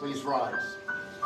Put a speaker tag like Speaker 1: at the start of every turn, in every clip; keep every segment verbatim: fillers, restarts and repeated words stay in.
Speaker 1: Please rise.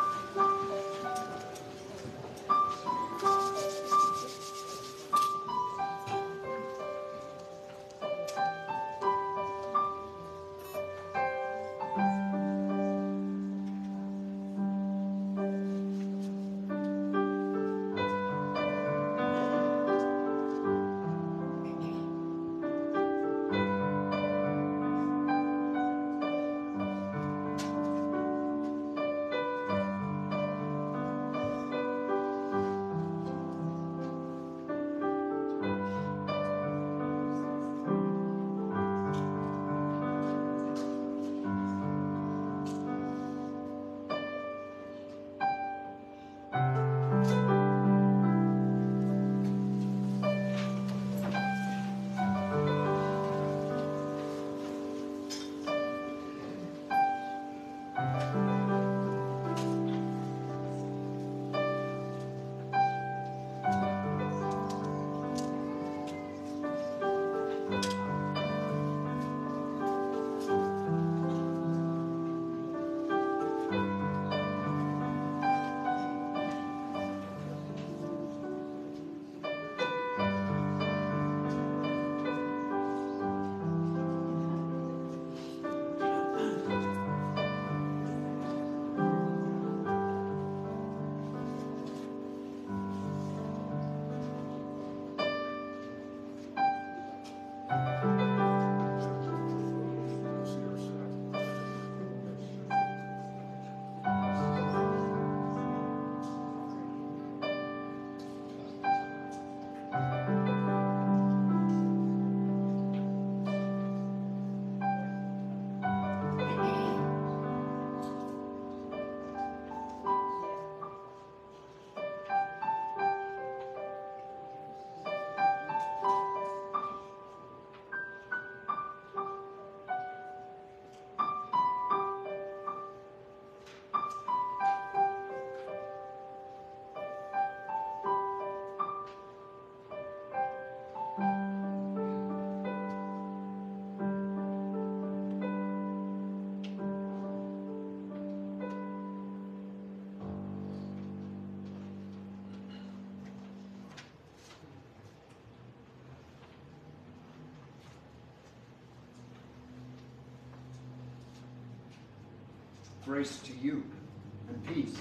Speaker 1: Grace to you and peace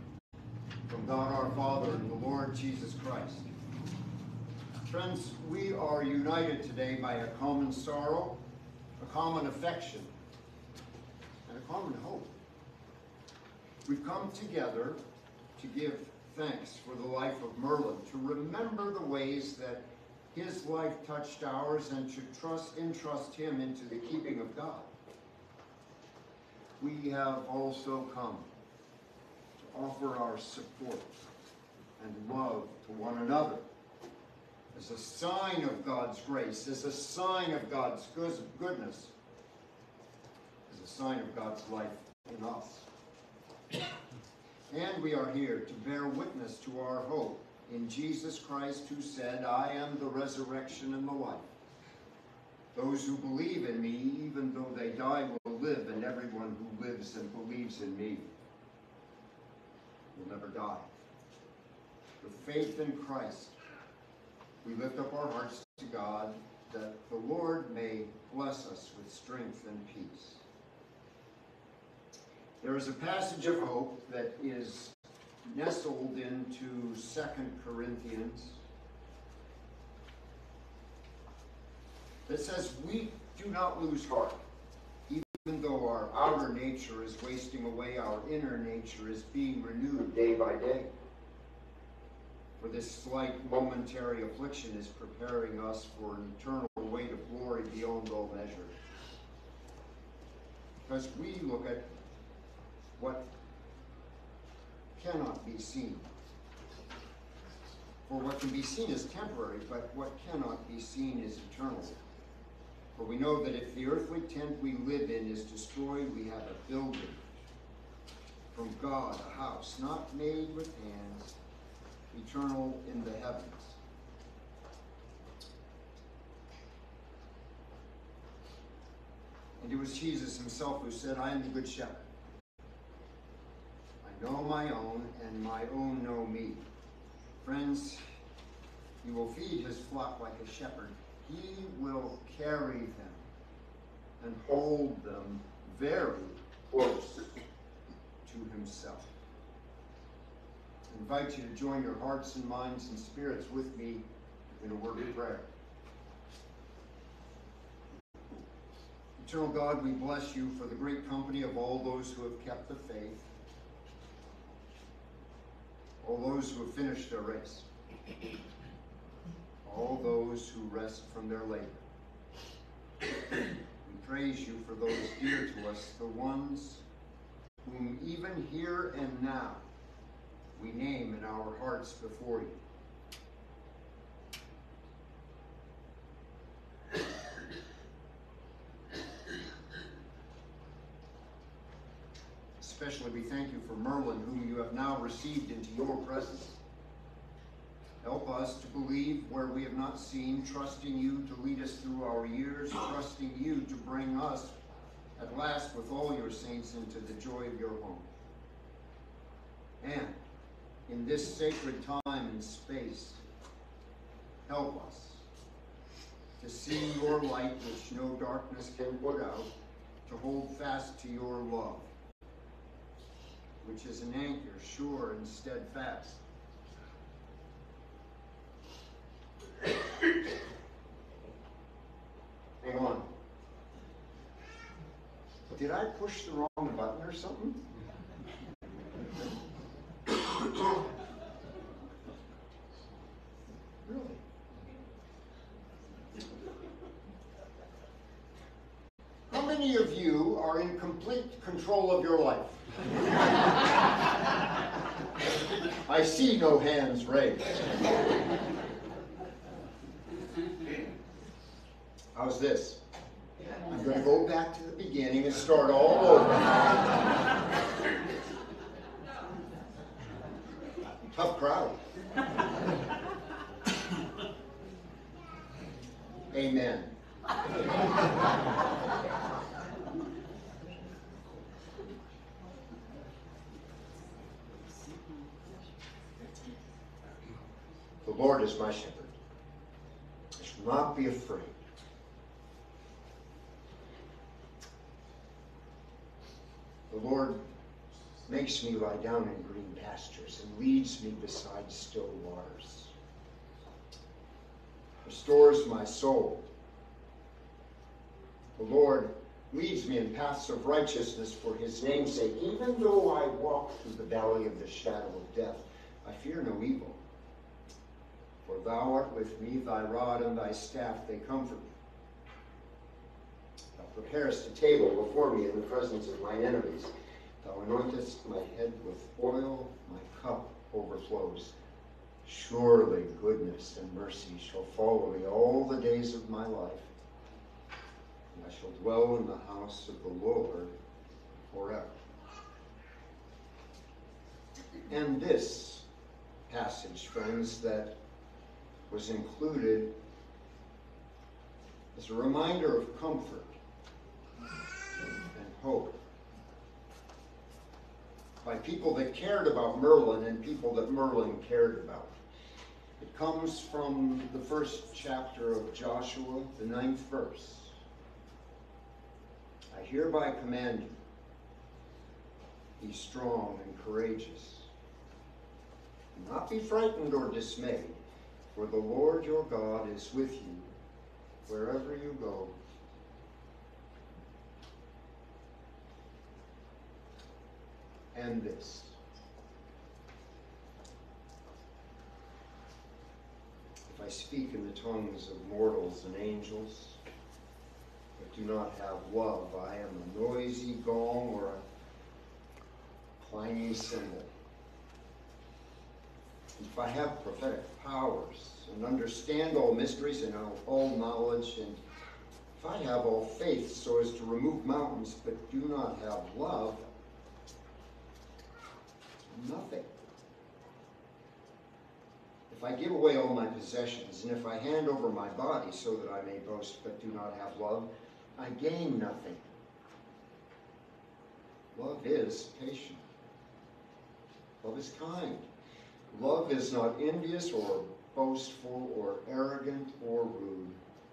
Speaker 1: from God our Father and the Lord Jesus Christ. Friends, we are united today by a common sorrow, a common affection, and a common hope. We've come together to give thanks for the life of Merlyn, to remember the ways that his life touched ours, and to trust, entrust him into the keeping of God. We have also come to offer our support and love to one another as a sign of God's grace, as a sign of God's goodness, as a sign of God's life in us. And we are here to bear witness to our hope in Jesus Christ, who said, "I am the resurrection and the life. Those who believe in me, even though they die, will live, and everyone who lives and believes in me will never die." With faith in Christ, we lift up our hearts to God, that the Lord may bless us with strength and peace. There is a passage of hope that is nestled into Second Corinthians that says, "We do not lose heart. Even though our outer nature is wasting away, our inner nature is being renewed day by day. For this slight momentary affliction is preparing us for an eternal weight of glory beyond all measure." Because we look at what cannot be seen. For what can be seen is temporary, but what cannot be seen is eternal. For we know that if the earthly tent we live in is destroyed, we have a building from God, a house not made with hands, eternal in the heavens. And it was Jesus himself who said, "I am the good shepherd. know my own, and my own know me. Friends, he will feed his flock like a shepherd. He will carry them and hold them very close to himself. I invite you to join your hearts and minds and spirits with me in a word of prayer. Eternal God, we bless you for the great company of all those who have kept the faith, all those who have finished their race, all those who rest from their labor. We praise you for those dear to us, the ones whom even here and now we name in our hearts before you. Especially we thank you for Merlyn, whom you have now received into your presence. Help us to believe where we have not seen, trusting you to lead us through our years, trusting you to bring us at last with all your saints into the joy of your home. And in this sacred time and space, help us to see your light which no darkness can put out, to hold fast to your love, which is an anchor sure and steadfast. Hang on. Did I push the wrong button or something? Really? How many of you are in complete control of your life? I see no hands raised. How's this? I'm going to go back to the beginning and start all over. Tough crowd. Amen. The Lord is my shepherd. I shall not be afraid. The Lord makes me lie down in green pastures and leads me beside still waters. Restores my soul. The Lord leads me in paths of righteousness for his name's sake. Even though I walk through the valley of the shadow of death, I fear no evil. For thou art with me, thy rod and thy staff, they comfort me. Thou preparest a table before me in the presence of mine enemies. Thou anointest my head with oil, my cup overflows. Surely goodness and mercy shall follow me all the days of my life, and I shall dwell in the house of the Lord forever. And this passage, friends, that was included as a reminder of comfort and hope by people that cared about Merlyn and people that Merlyn cared about. It comes from the first chapter of Joshua, the ninth verse. I hereby command you, be strong and courageous. Do not be frightened or dismayed, for the Lord your God is with you wherever you go. And this. If I speak in the tongues of mortals and angels, but do not have love, I am a noisy gong or a clanging cymbal. If I have prophetic powers and understand all mysteries and all knowledge, and if I have all faith so as to remove mountains, but do not have love, nothing. If I give away all my possessions, and if I hand over my body so that I may boast but do not have love, I gain nothing. Love is patient. Love is kind. Love is not envious or boastful or arrogant or rude.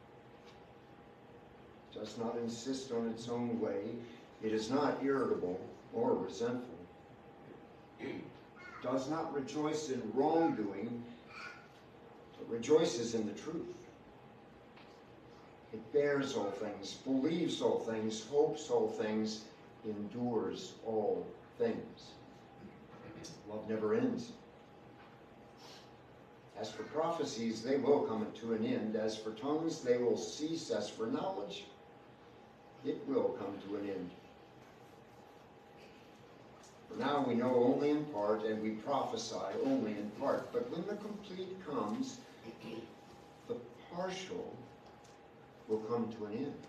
Speaker 1: It does not insist on its own way. It is not irritable or resentful. It does not rejoice in wrongdoing, but rejoices in the truth. It bears all things, believes all things, hopes all things, endures all things. Love never ends. As for prophecies, they will come to an end. As for tongues, they will cease. As for knowledge, it will come to an end. For now we know only in part, and we prophesy only in part. But when the complete comes, the partial will come to an end.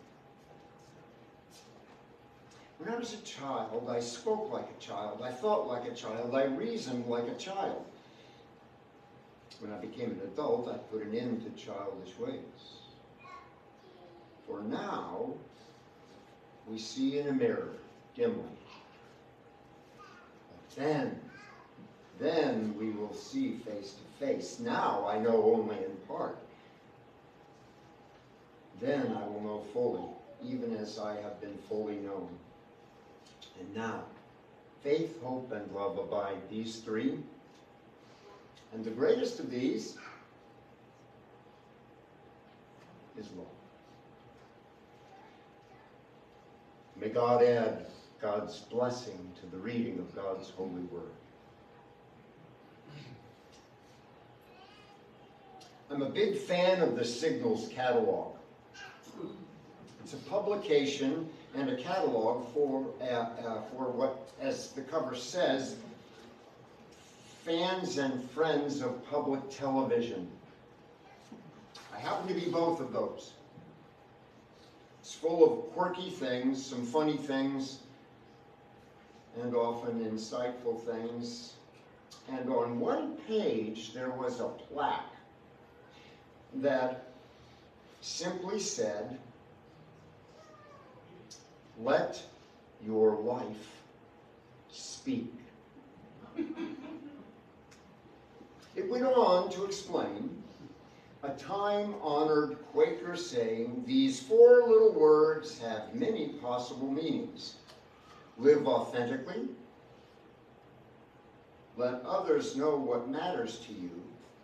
Speaker 1: When I was a child, I spoke like a child, I thought like a child, I reasoned like a child. When I became an adult, I put an end to childish ways. For now, we see in a mirror, dimly. But then, then we will see face to face. Now I know only in part. Then I will know fully, even as I have been fully known. And now, faith, hope, and love abide, these three. And the greatest of these is love. May God add God's blessing to the reading of God's holy word. I'm a big fan of the Signals catalog. It's a publication and a catalog for, uh, uh, for what, as the cover says, fans and friends of public television. I happen to be both of those. It's full of quirky things, some funny things, and often insightful things. And on one page there was a plaque that simply said, "Let your life speak." It went on to explain a time-honored Quaker saying, "These four little words have many possible meanings. Live authentically. Let others know what matters to you.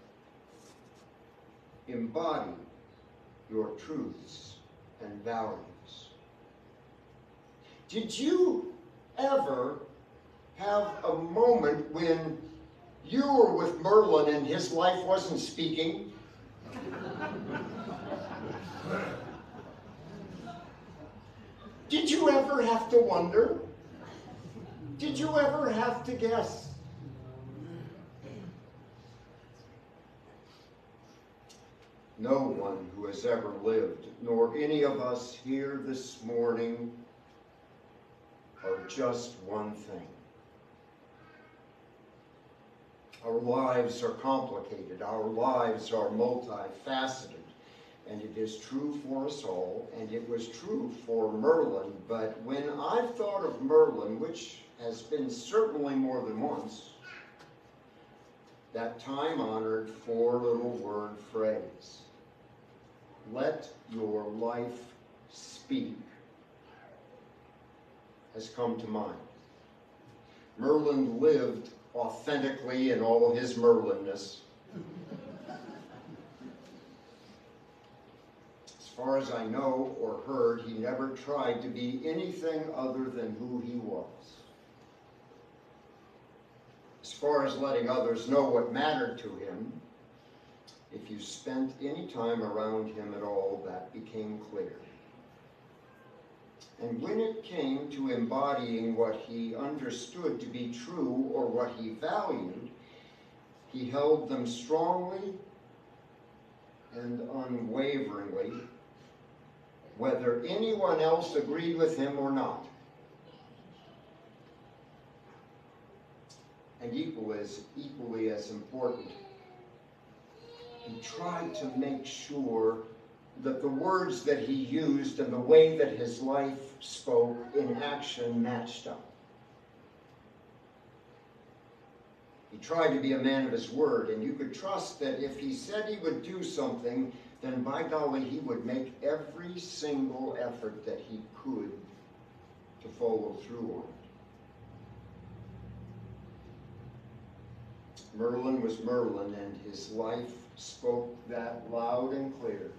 Speaker 1: Embody your truths and values." Did you ever have a moment when you were with Merlyn and his life wasn't speaking? Did you ever have to wonder? Did you ever have to guess? No one who has ever lived, nor any of us here this morning, are just one thing. Our lives are complicated. Our lives are multifaceted. And it is true for us all, and it was true for Merlyn. But when I've thought of Merlyn, which has been certainly more than once, that time-honored four-little word phrase, "Let your life speak," has come to mind. Merlyn lived authentically in all his Merlynness. As far as I know or heard, he never tried to be anything other than who he was. As far as letting others know what mattered to him, if you spent any time around him at all, that became clear. And when it came to embodying what he understood to be true or what he valued, he held them strongly and unwaveringly, whether anyone else agreed with him or not. And equal as, equally as important, he tried to make sure that the words that he used and the way that his life spoke in action matched up. He tried to be a man of his word, and you could trust that if he said he would do something, then by golly, he would make every single effort that he could to follow through on it. Merlyn was Merlyn, and his life spoke that loud and clear.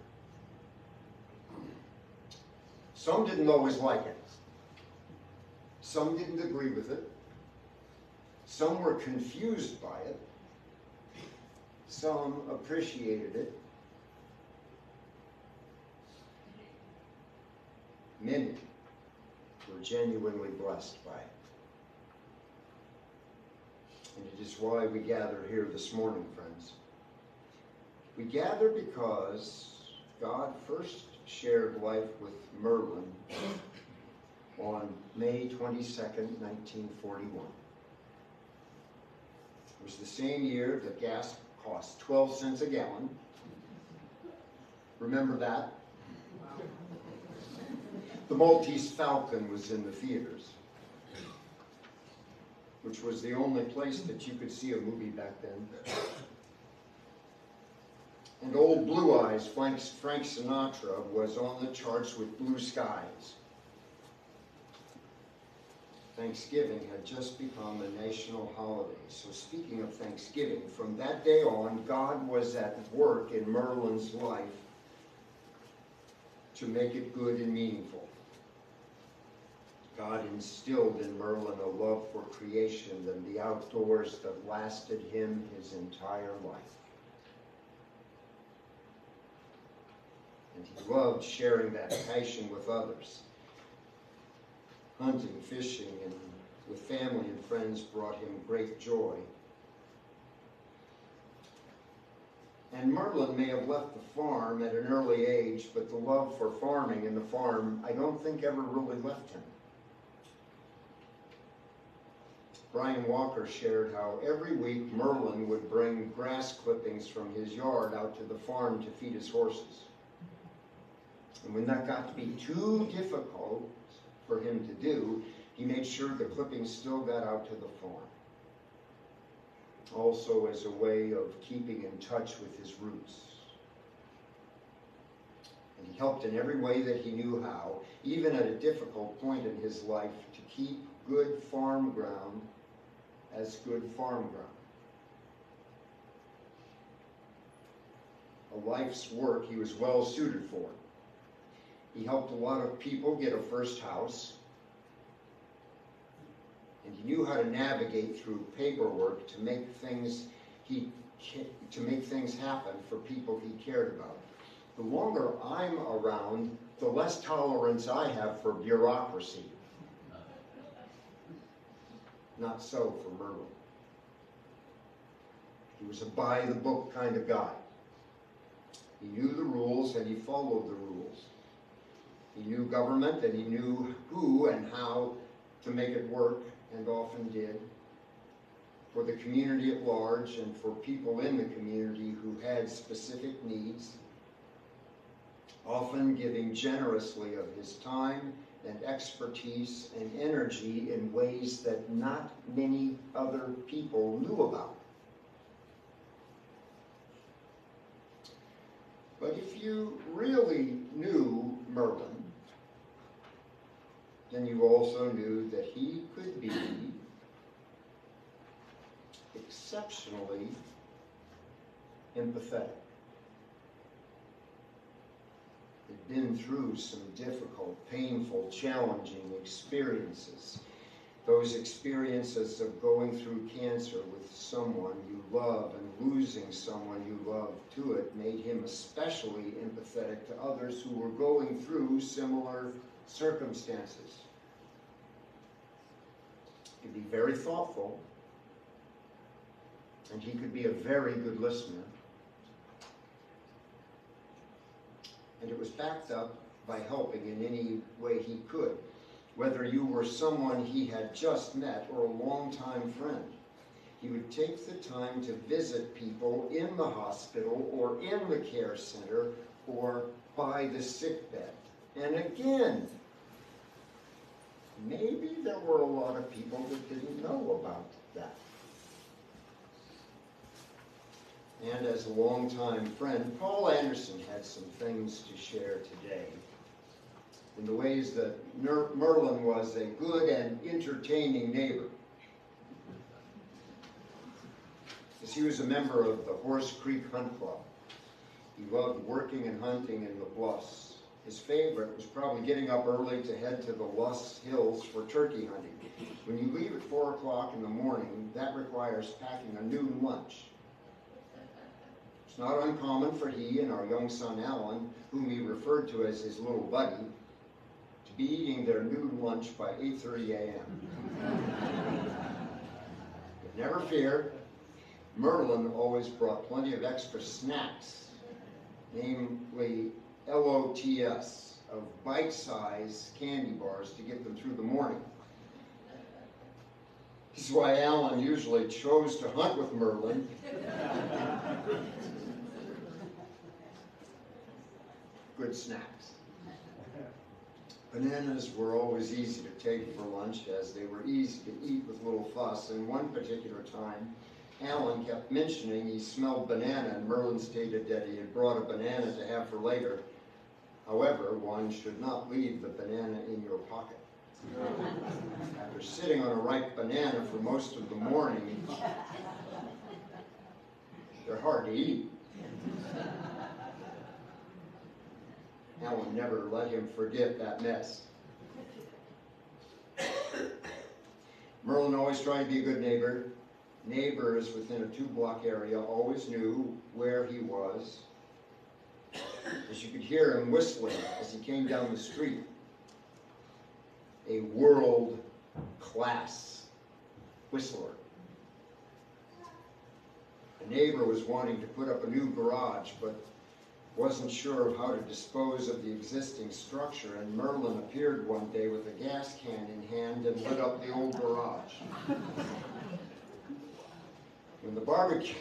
Speaker 1: Some didn't always like it. Some didn't agree with it. Some were confused by it. Some appreciated it. Many were genuinely blessed by it. And it is why we gather here this morning, friends. We gather because God first shared life with Merlyn on May twenty-second, nineteen forty-one. It was the same year that gas cost twelve cents a gallon. Remember that? The Maltese Falcon was in the theaters, which was the only place that you could see a movie back then. And Old Blue Eyes, Frank, Frank Sinatra, was on the charts with Blue Skies. Thanksgiving had just become a national holiday. So speaking of Thanksgiving, from that day on, God was at work in Merlyn's life to make it good and meaningful. God instilled in Merlyn a love for creation and the outdoors that lasted him his entire life. And he loved sharing that passion with others. Hunting, fishing, and with family and friends brought him great joy. And Merlyn may have left the farm at an early age, but the love for farming and the farm, I don't think ever really left him. Brian Walker shared how every week Merlyn would bring grass clippings from his yard out to the farm to feed his horses. And when that got to be too difficult for him to do, he made sure the clippings still got out to the farm. Also as a way of keeping in touch with his roots. And he helped in every way that he knew how, even at a difficult point in his life, to keep good farm ground as good farm ground. A life's work he was well suited for. He helped a lot of people get a first house, and he knew how to navigate through paperwork to make things he to make things happen for people he cared about. The longer I'm around, the less tolerance I have for bureaucracy. Not so for Merlyn. He was a by-the-book kind of guy. He knew the rules and he followed the rules. He knew government and he knew who and how to make it work, and often did, for the community at large and for people in the community who had specific needs, often giving generously of his time and expertise and energy in ways that not many other people knew about. But if you really knew Merlyn, then you also knew that he could be exceptionally empathetic. He'd been through some difficult, painful, challenging experiences. Those experiences of going through cancer with someone you love and losing someone you love to it made him especially empathetic to others who were going through similar circumstances. He could be very thoughtful, and he could be a very good listener. And it was backed up by helping in any way he could, whether you were someone he had just met or a longtime friend. He would take the time to visit people in the hospital or in the care center or by the sick bed. And again, maybe there were a lot of people that didn't know about that. and as a longtime friend, Paul Anderson had some things to share today in the ways that Mer- Merlyn was a good and entertaining neighbor. As he was a member of the Horse Creek Hunt Club, he loved working and hunting in the bluffs. His favorite was probably getting up early to head to the Luss Hills for turkey hunting. When you leave at four o'clock in the morning, that requires packing a noon lunch. It's not uncommon for he and our young son Alan, whom he referred to as his little buddy, to be eating their noon lunch by eight thirty a m But never fear, Merlyn always brought plenty of extra snacks, namely L O T S, of bite-sized candy bars to get them through the morning. This is why Alan usually chose to hunt with Merlyn. Good snacks. Bananas were always easy to take for lunch, as they were easy to eat with little fuss, and one particular time, Alan kept mentioning he smelled banana, and Merlyn stated that he had brought a banana to have for later. However, one should not leave the banana in your pocket. After sitting on a ripe banana for most of the morning, they're hard to eat. Alan never let him forget that mess. Merlyn always tried to be a good neighbor. Neighbors within a two-block area always knew where he was, as you could hear him whistling as he came down the street. A world-class whistler. A neighbor was wanting to put up a new garage, but wasn't sure of how to dispose of the existing structure, and Merlyn appeared one day with a gas can in hand and lit up the old garage. When the barbecue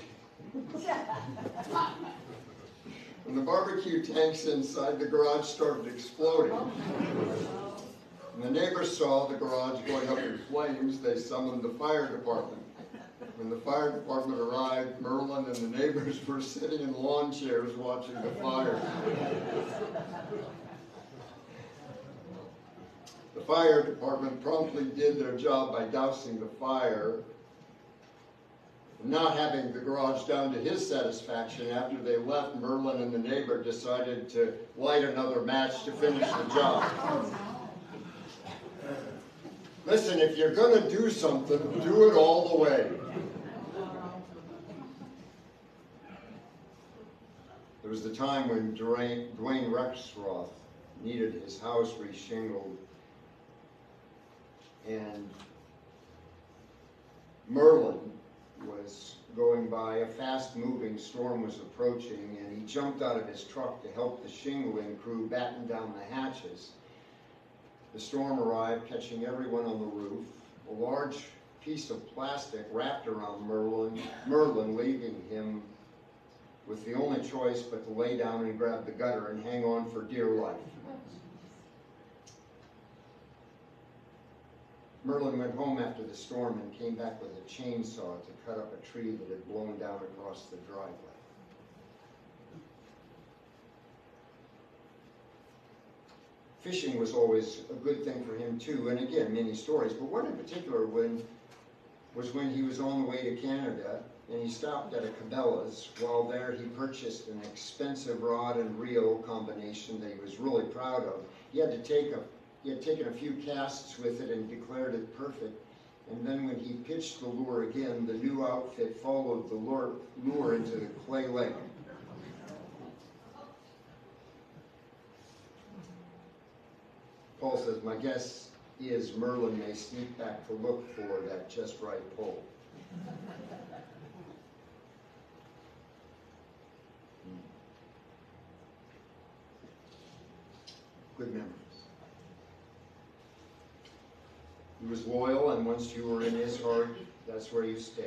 Speaker 1: when the barbecue tanks inside the garage started exploding, and the neighbors saw the garage going up in flames, they summoned the fire department. When the fire department arrived, Merlyn and the neighbors were sitting in lawn chairs watching the fire. The fire department promptly did their job by dousing the fire. Not having the garage down to his satisfaction, after they left, Merlyn and the neighbor decided to light another match to finish the job. Listen, if you're going to do something, do it all the way. There was the time when Dwayne, Dwayne Rexroth needed his house reshingled, and Merlyn was going by. A fast-moving storm was approaching, and he jumped out of his truck to help the shingling crew batten down the hatches. The storm arrived, catching everyone on the roof. A large piece of plastic wrapped around Merlyn, Merlyn, leaving him with the only choice but to lay down and grab the gutter and hang on for dear life. Merlyn went home after the storm and came back with a chainsaw to cut up a tree that had blown down across the driveway. Fishing was always a good thing for him too, and again, many stories, but one in particular when, was when he was on the way to Canada, and he stopped at a Cabela's. While there, he purchased an expensive rod and reel combination that he was really proud of. He had to take a He had taken a few casts with it and declared it perfect. And then when he pitched the lure again, the new outfit followed the lure, lure into the clay lake. Paul says, my guess is Merlyn may sneak back to look for that just right pole. Good memories. He was loyal, and once you were in his heart, that's where you stayed.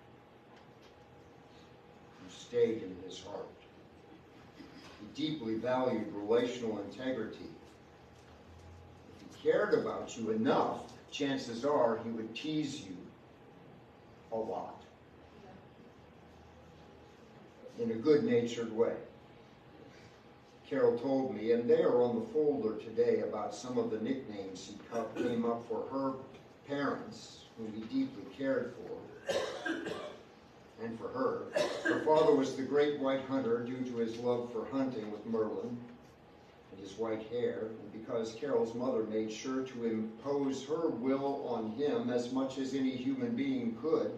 Speaker 1: You stayed in his heart. He deeply valued relational integrity. If he cared about you enough, chances are he would tease you a lot. in a good-natured way. Carol told me, and they are on the folder today, about some of the nicknames he came up for her parents, whom he deeply cared for, and for her. Her father was the great white hunter due to his love for hunting with Merlyn and his white hair, and because Carol's mother made sure to impose her will on him as much as any human being could,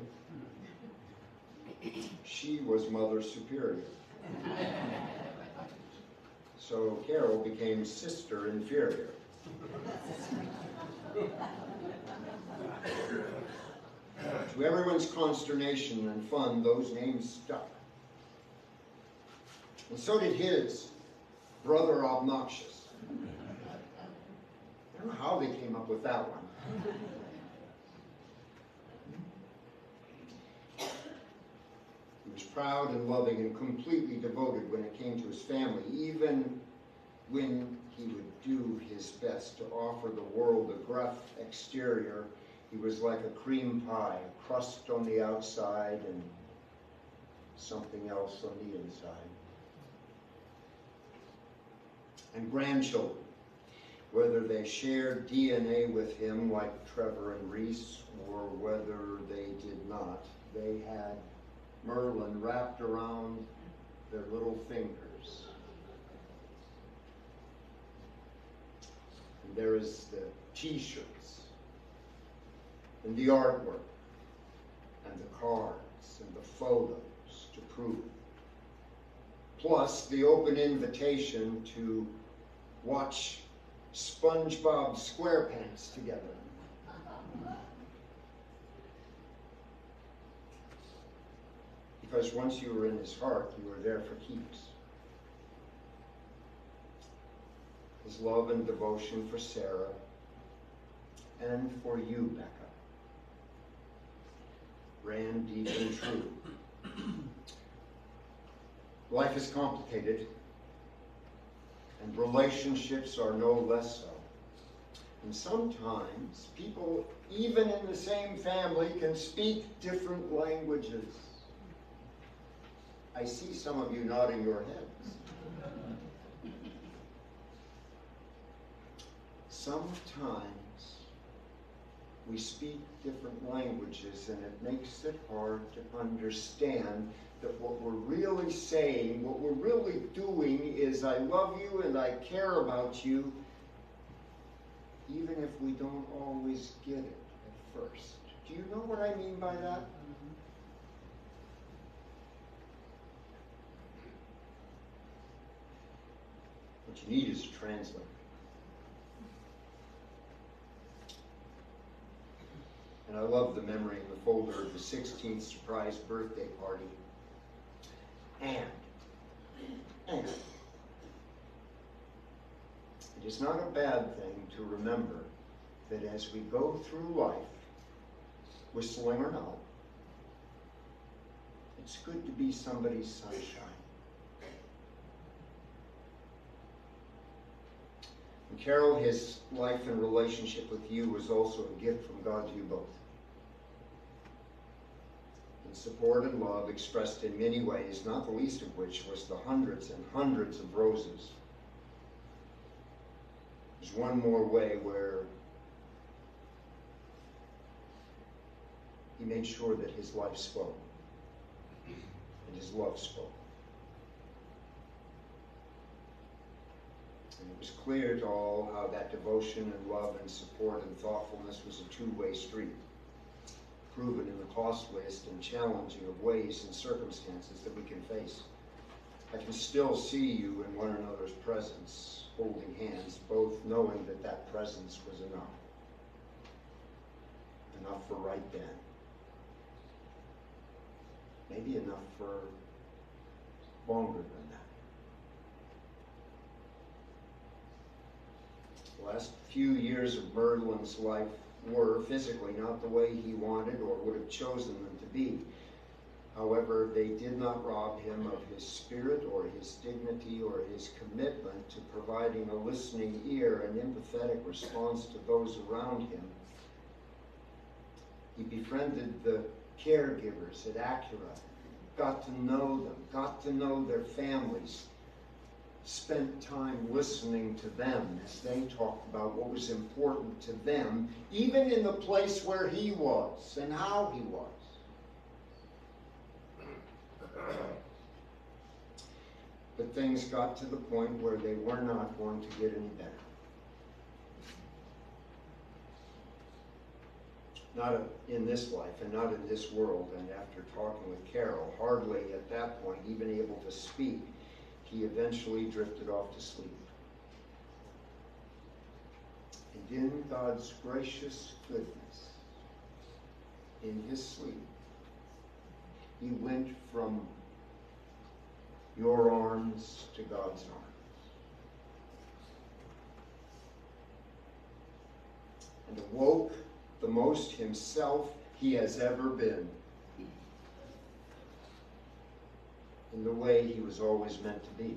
Speaker 1: she was Mother Superior. So Carol became Sister Inferior. To everyone's consternation and fun, those names stuck. And so did his, Brother Obnoxious. I don't know how they came up with that one. He was proud and loving and completely devoted when it came to his family, even when he would do his best to offer the world a gruff exterior. He was like a cream pie, a crust on the outside and something else on the inside. And grandchildren, whether they shared D N A with him like Trevor and Rees, or whether they did not, they had Merlyn wrapped around their little fingers. And there is the t-shirts, and the artwork, and the cards, and the photos to prove. Plus the open invitation to watch SpongeBob SquarePants together. Because once you were in his heart, you were there for keeps. His love and devotion for Sarah and for you, Becca, ran deep and true. Life is complicated, and relationships are no less so. And sometimes people, even in the same family, can speak different languages. I see some of you nodding your heads. Sometimes we speak different languages, and it makes it hard to understand that what we're really saying, what we're really doing is, I love you and I care about you, even if we don't always get it at first. Do you know what I mean by that? What you need is a translator. And I love the memory in the folder of the sixteenth surprise birthday party. And, and, it is not a bad thing to remember that as we go through life, whistling or not, it's good to be somebody's sunshine. And Carol, his life and relationship with you was also a gift from God to you both. And support and love expressed in many ways, not the least of which was the hundreds and hundreds of roses. There's one more way where he made sure that his life spoke and his love spoke. And it was clear to all how that devotion and love and support and thoughtfulness was a two-way street, proven in the costliest and challenging of ways and circumstances that we can face. I can still see you in one another's presence, holding hands, both knowing that that presence was enough. Enough for right then. Maybe enough for longer than that. The last few years of Merlyn's life were physically not the way he wanted or would have chosen them to be. However, they did not rob him of his spirit or his dignity or his commitment to providing a listening ear and empathetic response to those around him. He befriended the caregivers at Acura got to know them, got to know their families, spent time listening to them as they talked about what was important to them, even in the place where he was and how he was. But things got to the point where they were not going to get any better. Not in this life and not in this world. And after talking with Carol, hardly at that point even able to speak, he eventually drifted off to sleep. And in God's gracious goodness, in his sleep, he went from your arms to God's arms. And awoke the most himself he has ever been, in the way he was always meant to be.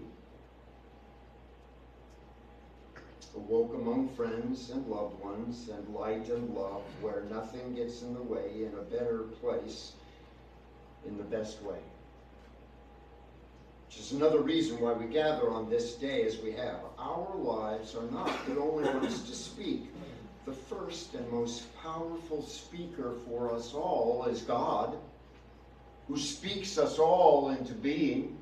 Speaker 1: Awoke among friends and loved ones and light and love, where nothing gets in the way, in a better place, in the best way. Which is another reason why we gather on this day as we have. Our lives are not the only ones to speak. The first and most powerful speaker for us all is God, who speaks us all into being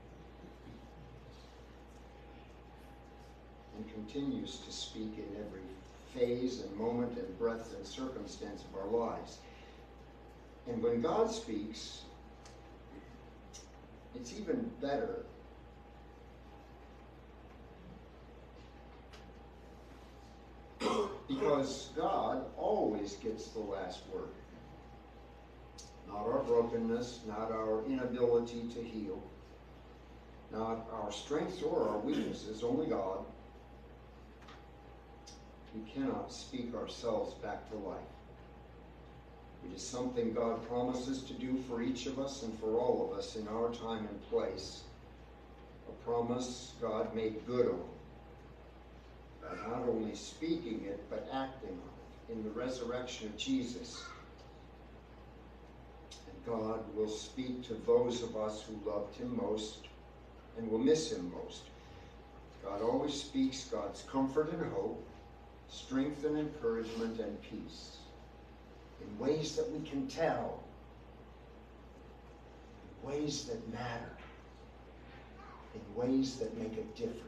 Speaker 1: and continues to speak in every phase and moment and breath and circumstance of our lives. And when God speaks, it's even better because God always gets the last word. Not our brokenness, not our inability to heal, not our strengths or our weaknesses, only God. We cannot speak ourselves back to life. It is something God promises to do for each of us and for all of us in our time and place. A promise God made good on. By not only speaking it, but acting on it in the resurrection of Jesus. And God will speak to those of us who loved him most and will miss him most. God always speaks God's comfort and hope, strength and encouragement and peace, in ways that we can tell, in ways that matter, in ways that make a difference.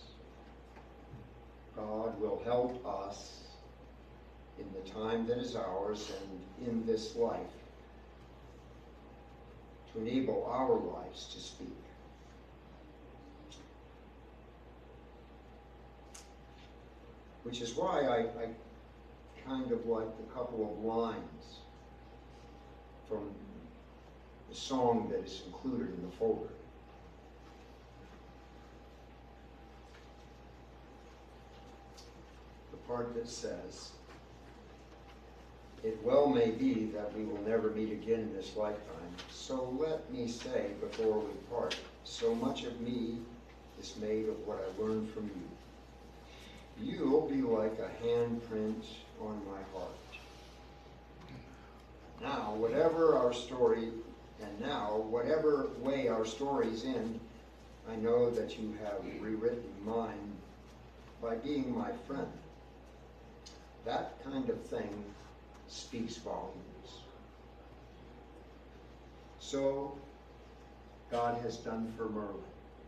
Speaker 1: God will help us in the time that is ours and in this life to enable our lives to speak. Which is why I, I kind of like the couple of lines from the song that is included in the folder. The part that says, "It well may be that we will never meet again in this lifetime, so let me say before we part, so much of me is made of what I learned from you. You'll be like a handprint on my heart. Now, whatever our story, and now, whatever way our stories end, I know that you have rewritten mine by being my friend. That kind of thing speaks volumes." So, God has done for Merlyn.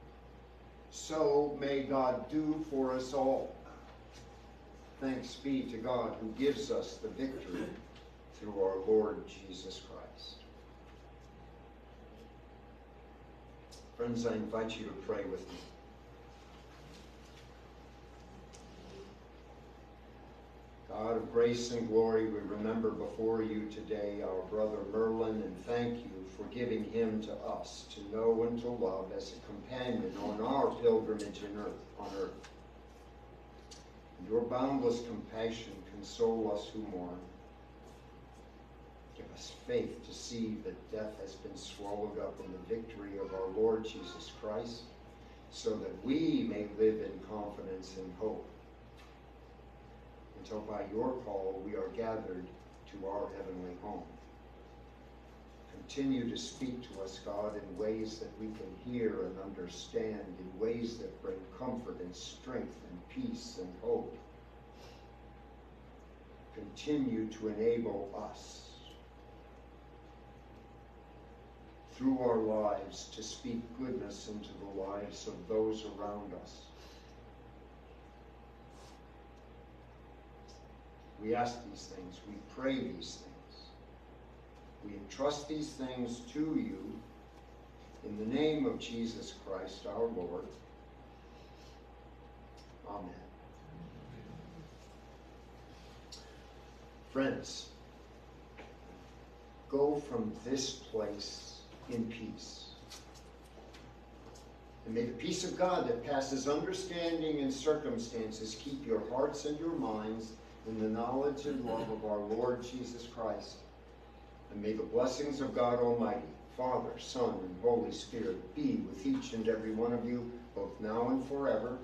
Speaker 1: So may God do for us all. Thanks be to God who gives us the victory through our Lord Jesus Christ. Friends, I invite you to pray with me. God of grace and glory, we remember before you today our brother Merlyn, and thank you for giving him to us to know and to love as a companion on our pilgrimage in earth, on earth. Your boundless compassion console us who mourn. Give us faith to see that death has been swallowed up in the victory of our Lord Jesus Christ, so that we may live in confidence and hope, until by your call we are gathered to our heavenly home. Continue to speak to us, God, in ways that we can hear and understand, in ways that bring comfort and strength and peace and hope. Continue to enable us through our lives to speak goodness into the lives of those around us. We ask these things, we pray these things. We entrust these things to you in the name of Jesus Christ our Lord. Amen. Friends, go from this place in peace. And may the peace of God that passes understanding and circumstances keep your hearts and your minds in the knowledge and love of our Lord Jesus Christ. And may the blessings of God Almighty, Father, Son, and Holy Spirit be with each and every one of you, both now and forever.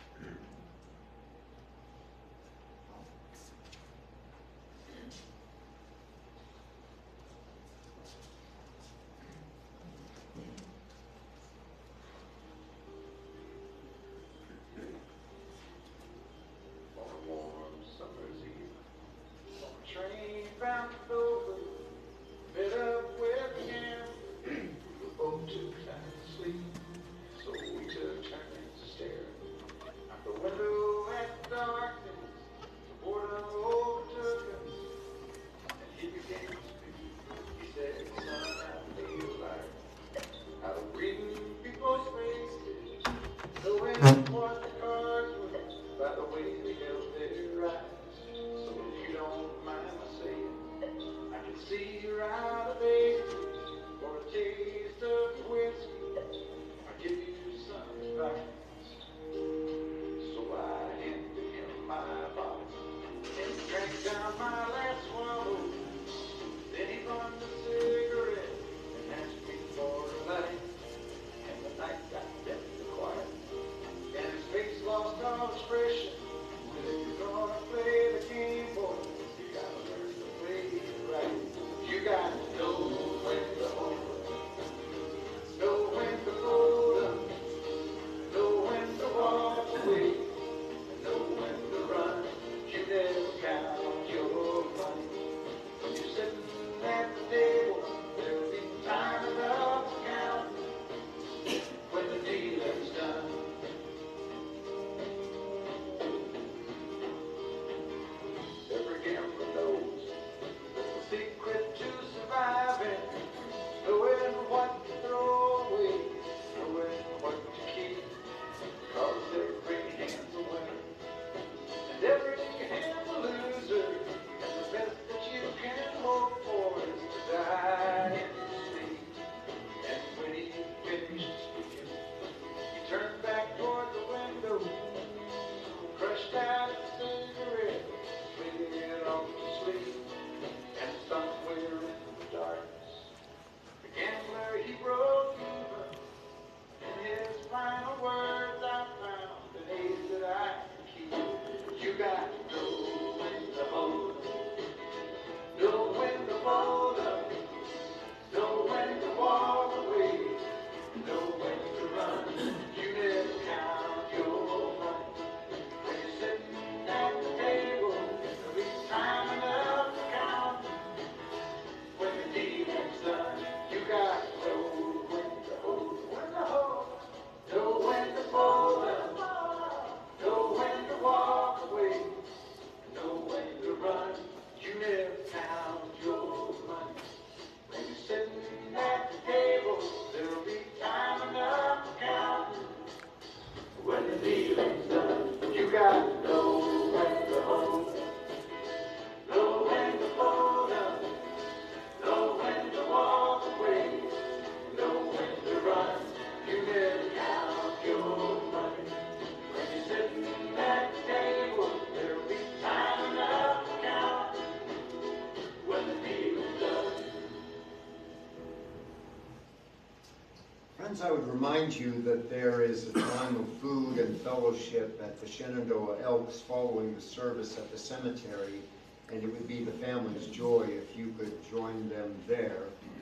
Speaker 1: I would remind you that there is a time of food and fellowship at the Shenandoah Elks following the service at the cemetery, and it would be the family's joy if you could join them there.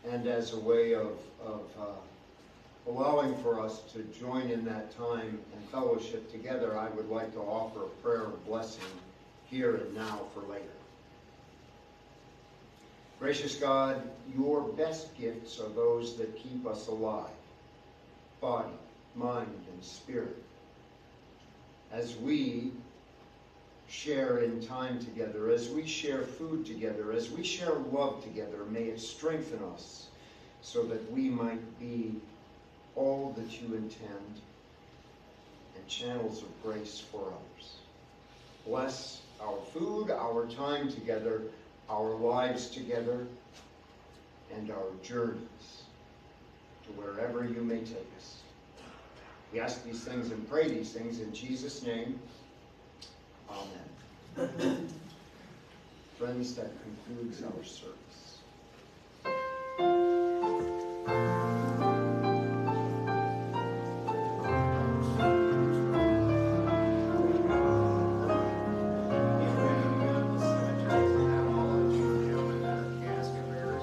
Speaker 1: And as a way of, of uh, allowing for us to join in that time and fellowship together, I would like to offer a prayer of blessing here and now for later. Gracious God, your best gifts are those that keep us alive, body, mind, and spirit. As we share in time together, as we share food together, as we share love together, may it strengthen us so that we might be all that you intend and channels of grace for others. Bless our food, our time together, our lives together, and our journeys to wherever you may take us. We ask these things and pray these things in Jesus' name. Amen. Friends, that concludes our service.